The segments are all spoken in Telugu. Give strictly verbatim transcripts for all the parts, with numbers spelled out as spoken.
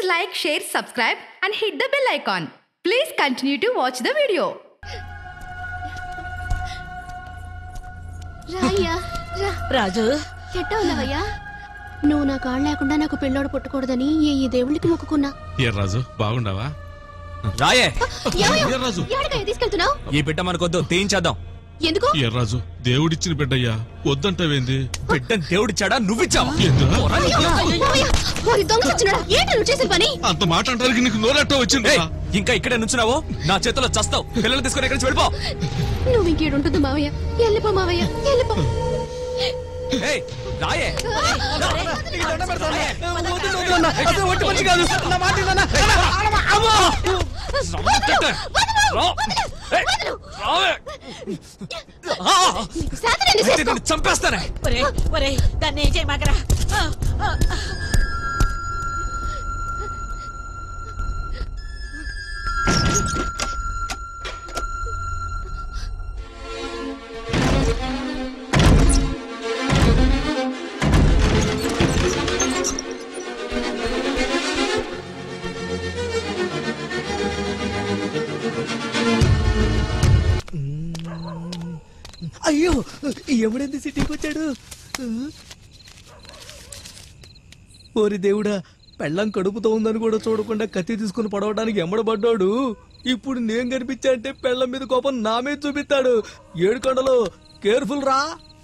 like, share, subscribe and hit the bell icon. Please continue to watch the video. రాయ్యా రా. రాజు ఎట్టా ఉన్నావయ్యా? నువ్వు నా కాళ్ళు లేకుండా నాకు పిల్లోడు పుట్టకూడదని ఏ ఈ దేవుళ్ళకి మొక్కుకున్నా. ఏ రాజు బాగుండావా? రాయే రాజు ఎక్కడికయ్యా తీసుకెళ్తున్నావు? ఈ బిడ్డ మనకొద్దు, తీయించేద్దాం. ఎందుకు? ఏ రాజు దేవుడిచ్చిన బిడ్డయ్యా, వద్దంటావేంది? బిడ్డను దేవుడిచ్చాడా, నువ్విచ్చావా? చేసిన పని అంత మాట అంటానికి నీకు నోరెట్టా వచ్చింది? ఇంకా ఇక్కడే నుంచున్నావు, నా చేతిలో చస్తావు. పిల్లలు తీసుకుని ఇక్కడి నుంచి వెళ్ళిపో. నువ్వు ఇంకేడుంటుంది మావయ్య. వెళ్ళిపో మావయ్య, వెళ్ళిపో. రాయే చంపేస్తానే. దాన్ని ఏం చేయమాకరా. అయ్యో, ఎవడెంది సిటీకి వచ్చాడు? ఓరి దేవుడా, పెళ్ళం కడుపుతో ఉందని కూడా చూడకుండా కత్తి తీసుకుని పడవడానికి ఎమ్మడబడ్డాడు. ఇప్పుడు నేను కనిపించా అంటే పెళ్ళం మీద కోపం నా మీద చూపిస్తాడు. ఏడు కొండలు కేర్ఫుల్ రా.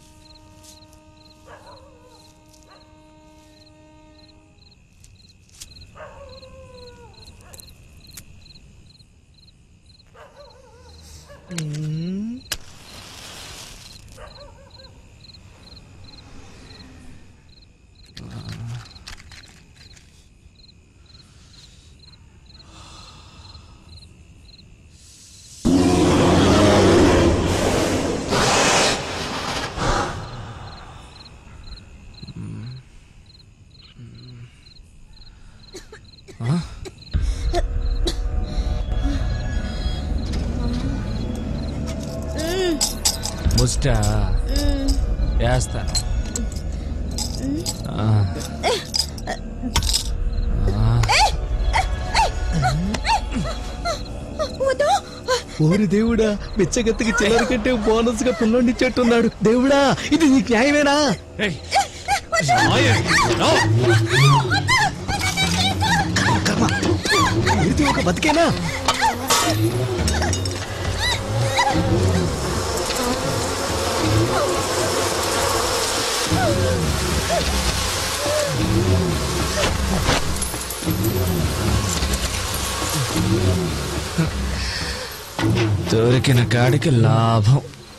ముస్టా వేస్తాను. ఓరి దేవుడా, బిచ్చగత్తికి చిల్లర కంటే బోనస్ గా పిల్లండిచ్చేట్టున్నాడు. దేవుడా, ఇది నీకు న్యాయమేనా? ఇది ఒక బతికేనా? దొరికిన కాడికి లాభం.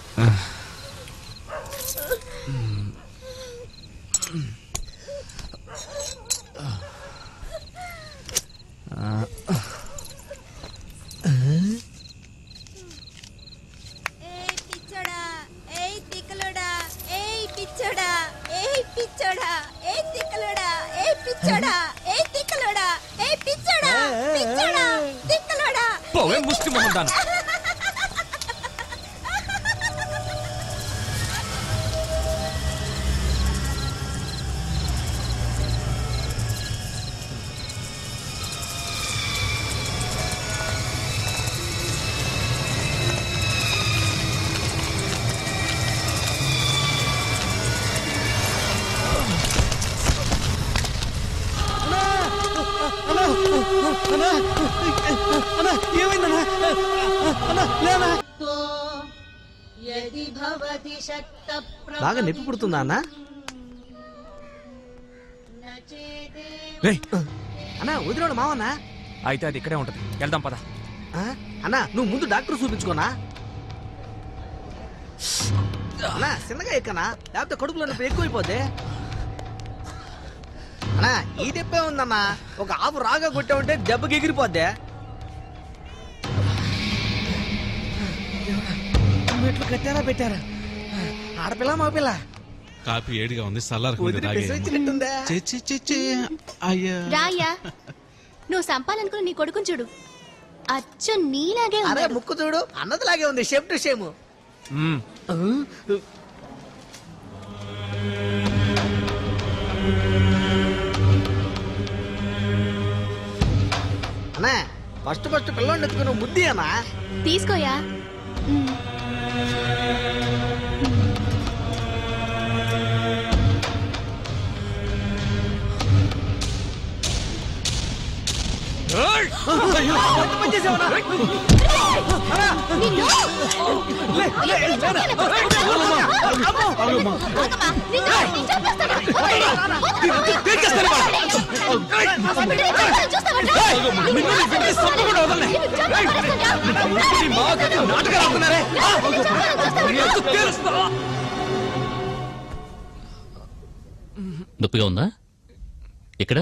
పోవే ముష్టి మొహందాన. బాగా నొప్పి పుడుతుందా అన్న? అన్నా వదిలేడు మావన్నా. అయితే అది ఇక్కడే ఉంటది, వెళ్దాం పద. అన్నా నువ్వు ముందు డాక్టర్ చూపించుకోనా? అన్నా చిన్నగా ఎక్కనా, లేకపోతే కడుపులో నొప్పి ఎక్కువైపోతే. అన్నా ఈ దెబ్బే ఉందన్నా, ఒక ఆపు రాగా కొట్టే ఉంటే దెబ్బకి ఎగిరిపోద్దే. మెట్లు కట్టారా పెట్టారా? ఆడపిల్ల మగపిల్ల? కాపీ ఏడిగా ఉంది, సల్లార్ రాయ్యా. నువ్వు సంపాలనుకుని నీ కొడుకుని చూడు, అచ్చు నీలాగే అరే ముక్కు చూడు, అన్నదిలాగే ఉంది, షేమ్ టు షేమ్. అనే ఫస్ట్ ఫస్ట్ పిల్లోడిని ఎత్తుకున్న బుద్ధి అన్నా. తీసుకోయా. ఉమ్. నొప్పిగా ఉందా? ఇక్కడ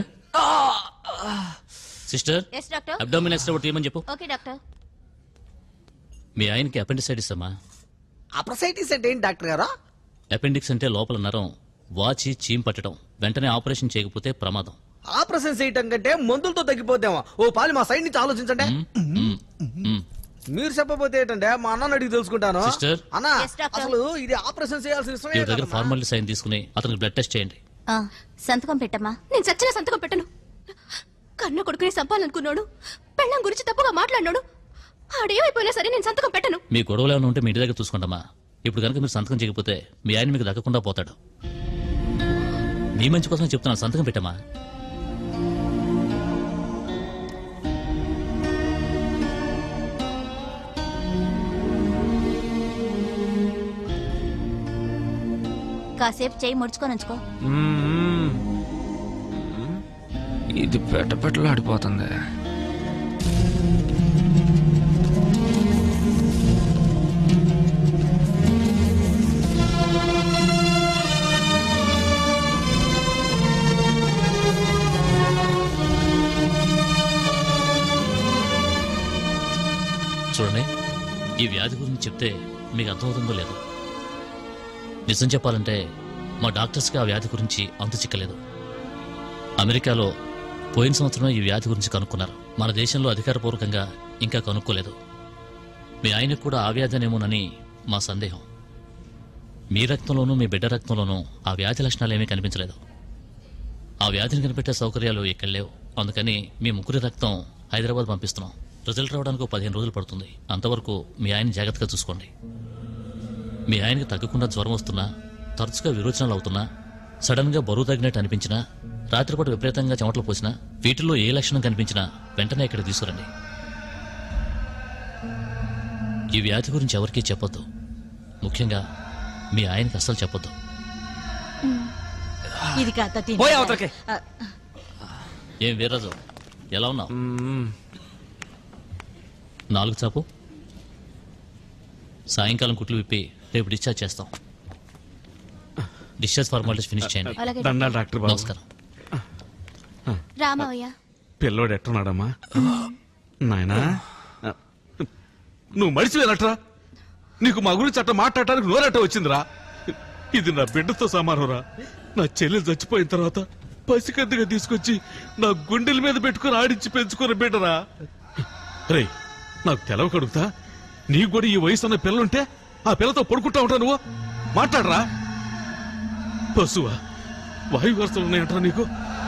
సిస్టర్ అబ్డామిన్ ఎక్స్ట్రా ఒకటి తీయమని చెప్పు. Okay doctor. మీ ఆయనకి అపెండిసైటిస్ అమ్మా. అప్రసైటిస్ అంటే ఏంటి డాక్టర్ గారు? అపెండిక్స్ అంటే లోపల నరం వాచి చీమ్ పట్టడం, వెంటనే ఆపరేషన్ చేయకపోతే ప్రమాదం. ఆపరేషన్ చేయటం కంటే మందులతో తగ్గిపోద్దామా? ఓ పాలి మా సైడ్ నుంచి ఆలోచించండి. మీరు చెప్పబోతే ఏంటంటే మా అన్న అడిగి తెలుసుకుంటాను. సిస్టర్ అన్న అసలు ఇది ఆపరేషన్ చేయాల్సిన విషయం మీ దగ్గర ఫార్మాలిటీ సైన్ తీసుకుని అతనికి బ్లడ్ టెస్ట్ చేయండి. సంతకం పెట్టమ్మా. నేను చచ్చిన సంతకం పెట్టను. కన్న కొడుకుని సంపాలనుకున్నాడు, పెళ్ళం గురించి తప్పుగా మాట్లాడినాడు. ఆడేమైపోయినా సరే నేను సంతకం పెట్టను. మీ గొడవలు ఏమైనా ఉంటే మీ ఇంటి దగ్గర చూసుకుంటామా. ఇప్పుడు కనుక మీరు సంతకం చేయకపోతే మీ ఆయన మీకు దక్కకుండా పోతాడు. మీ మంచి కోసమే చెప్తున్నాను, సంతకం పెట్టమ్మా. కాసేపు చేయి ముడుచుకొని ఉంచుకో. ఇది పెట్ట పెట్టలాడిపోతుంది. చూడండి, ఈ వ్యాధి గురించి చెప్తే మీకు అర్థమవుతుందో లేదో. నిజం చెప్పాలంటే మా డాక్టర్స్కి ఆ వ్యాధి గురించి అంతు చిక్కలేదు. అమెరికాలో పోయిన సంవత్సరం ఈ వ్యాధి గురించి కనుక్కున్నారు. మన దేశంలో అధికారపూర్వకంగా ఇంకా కనుక్కోలేదు. మీ ఆయనకు కూడా ఆ వ్యాధినేమోనని మా సందేహం. మీ రక్తంలోనూ మీ బిడ్డ రక్తంలోనూ ఆ వ్యాధి లక్షణాలు ఏమీ కనిపించలేదు. ఆ వ్యాధిని కనిపెట్టే సౌకర్యాలు ఇక్కడ లేవు. అందుకని మీ ముగ్గురి రక్తం హైదరాబాద్ పంపిస్తున్నాం. రిజల్ట్ రావడానికి పదిహేను రోజులు పడుతుంది. అంతవరకు మీ ఆయన జాగ్రత్తగా చూసుకోండి. మీ ఆయనకి తగ్గకుండా జ్వరం వస్తున్నా, తరచుగా విరోచనాలు అవుతున్నా, సడన్ గా బరువు తగ్గినట్టు అనిపించినా, రాత్రిపాటు విపరీతంగా చెమటలు పోసినా, వీటిల్లో ఏ లక్షణం కనిపించినా వెంటనే ఇక్కడ తీసుకురండి. ఈ వ్యాధి గురించి ఎవరికీ చెప్పొద్దు. ముఖ్యంగా మీ ఆయనకి అస్సలు చెప్పొద్దు. ఇది కాస్త తిను. పోయి అవతలకి. ఏం వీర్రాజు, ఎలా ఉన్నావు? నాలుగు చాపు. సాయంకాలం కుట్లు విప్పి రేపు డిశ్చార్జ్ చేస్తాం. డిశ్చార్జ్ ఫార్మాలిటీస్ ఫినిష్ చేయండి. దండాలు డాక్టర్ బాబు. నమస్కారం. రామయ్య, పిల్లోడు ఎట్టున్నాడమ్మా? నాయనా, నువ్వు మడిచిపోయినట్రా. నీకు మా గురించి అట్ట మాట్లాడటానికి నోరట్ట వచ్చిందిరా. ఇది నా బిడ్డతో సమానంరా. నా చెల్లెలు చచ్చిపోయిన తర్వాత పసికందుగా తీసుకొచ్చి నా గుండెల మీద పెట్టుకుని ఆడించి పెంచుకున్న బిడ్డరా. రే, నాకు తెలవకడుగుతా, నీకు కూడా ఈ వయసు అన్న పిల్లలుంటే ఆ పిల్లతో పడుకుంటా ఉంటా. నువ్వు మాట్లాడరా. పశువా, వాయు వరుసలు ఉన్నాయంటారా నీకు?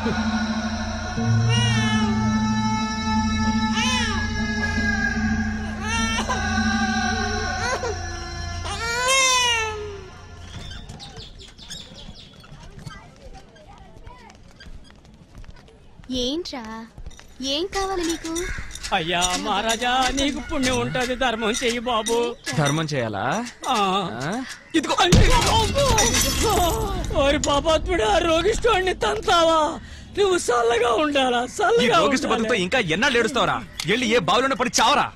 ఏంట్రా, ఏం కావాలి నీకు? అయ్యా మహారాజా, నీకు పుణ్యం ఉంటది, ధర్మం చెయ్యి బాబు. ధర్మం చేయాలా? ఇదిగో. ఓరి పాపాత్ముడా, రోగిష్ఠుడిని తంతావా? నువ్వు చల్లగా ఉండాలా? చల్లగా రోగిష్ఠ బతుకుతో ఇంకా ఎన్నాళ్ళు ఏడుస్తావరా? వెళ్ళి ఏ బావిలోనే పడి చావరా.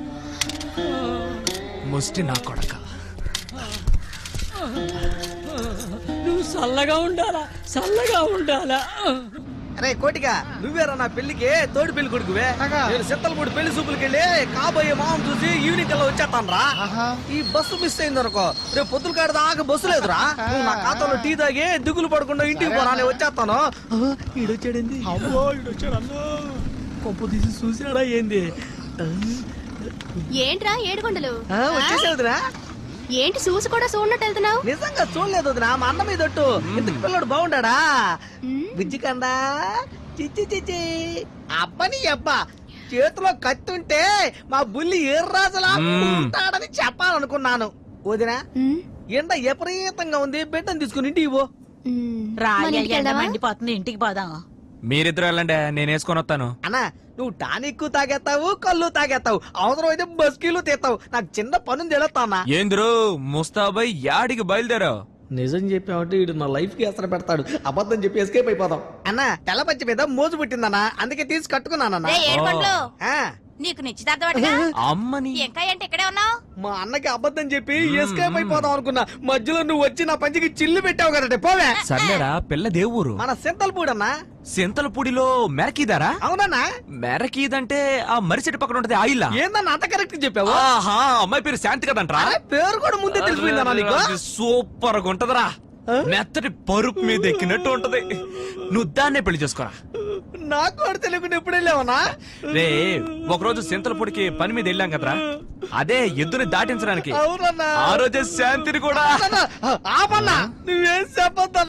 ముష్టి నా కొడక. నువ్వు చల్లగా ఉండాలా, చల్లగా ఉండాలా. అరే కోటిగా, నువ్వేరా నా పెళ్లికి తోడి పెళ్లి కొడుకువే. నేను సిత్తలపూడి పెళ్లి చూపులకి వెళ్ళి కాబోయే మామం చూసి ఈవినింగ్ కల్లా వచ్చేస్తాను రా. ఈ బస్సు మిస్ అయింది అనుకో, రేపు పొద్దుల కాడ దాకా బస్సు లేదురా. నువ్వు నా ఖాతాలో టీ తాగి దిగులు పడకుండా ఇంటికి పోరా, నేను వచ్చేస్తాను. ఈడొచ్చాడండి. అమ్మో, ఈడొచ్చాడు. కొంపు తీసి చూసాడా ఏంది? ఏంట్రా ఏడుకొండలు? వచ్చేసేదిరా. ఏంటి చూసి కూడా చూడనట్టు వెళ్తున్నావు? నిజంగా చూడలేదు వదినా, మా అన్న మీద ఒట్టు. ఇంతకు పిల్లడు బాగుండాడా? బుజ్జికండా చిచ్చి చిచ్చి అబ్బని అబ్బా. చేతిలో కత్తి ఉంటే మా బుల్లి ఏర్రాజులా ఉంటాడని చెప్పాలనుకున్నాను. వదినా ఎండ విపరీతంగా ఉంది, బిడ్డను తీసుకుని ఇంటికి పో. మండిపోతుంది, ఇంటికి పోదాం. మీరిద్దరు వెళ్ళండి, నేను వేసుకొని వస్తాను. అన్నా నువ్వు టానిక్ తాగేస్తావు, కళ్ళు తాగేస్తావు, అవసరం అయితే బస్కీలు తీస్తావు. నాకు చిన్న పనుంది వెళతానా. ఏంద్రు ముస్తాబాయ్ యాడికి బయలుదేరావు? నిజం చెప్పావంటే వీడు నా లైఫ్ కి అసలు పెడతాడు. అబద్ధం చెప్పి ఎస్కేప్ అయిపోతాం. అన్నా తెల్లపచ్చి మీద మోజు పుట్టిందన్నా, అందుకే తీసి కట్టుకున్నానన్నా. నీకు నిశ్చితార్థమటగా అమ్మని ఇంకా ఏంటి ఇక్కడే ఉన్నావు? మా అన్నకి అబద్ధం చెప్పి ఎస్కేప్ అయిపోదాం అనుకున్నా. మధ్యలో నువ్వు వచ్చి నా పంచికి చిల్లు పెట్టావు కదంటే. పోవే. సర్లేరా, పిల్ల దేవురు మన సింతలపూడన్నా. సింతలపూడిలో మెరకీదారా? అవునన్నా. మెరకీదంటే ఆ మరిచెట్టు పక్కన ఉంటది ఆయిల్. ఏందన్నా అంత కరెక్ట్ చెప్పావు? ఆహా, అమ్మాయి పేరు శాంతి కదంట్రా. పేరు కూడా ముందే తెలిసిపోయిందన్నా నీకు. సూపర్ గా ఉంటదరా, మెత్తటి పరుపు మీద ఎక్కినట్టు ఉంటది. నువ్వు దాన్నే పెళ్లి చేసుకోరా. నాకు కూడా తెలియకుండా ఎప్పుడు వెళ్ళావనా? రే ఒకరోజు సింతలపూడికి పని మీద వెళ్ళాం కదరా, అదే ఎద్దుని దాటించడానికి. అవునన్నా. ఆ రోజే శాంతిని కూడా ఆపన్నా, నువ్వేం చెప్పొద్దు.